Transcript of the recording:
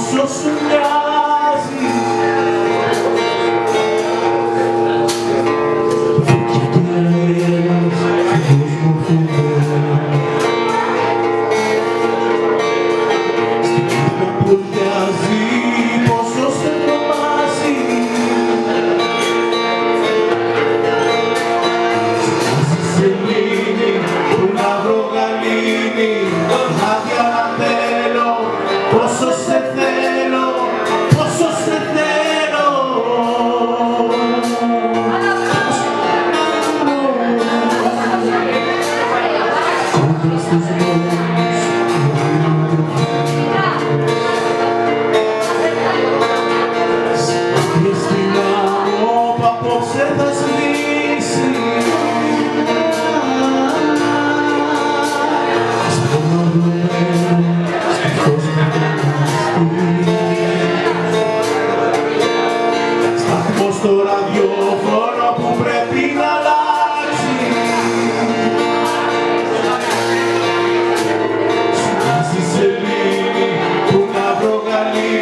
πόσο σου μοιάζει. Φωτιά και αέρας, φως μου φοβερά. Στην νύχτα που ορτιάζει, πόσο σε τρομάζει. Στη σελήνη που να βρω γαλήνη, άδεια να θέλω, πόσο σε θέλω, πόσο σε θέλω. Κόντρα στους δρόμους, και στην άμμο που απόψε θα σβήσει. Στο μαυρωμένο, στο φως να σταθμός στο ραδιόφωνο που πρέπει να αλλάξει. Στη σελήνη που να βρω γαλήνη,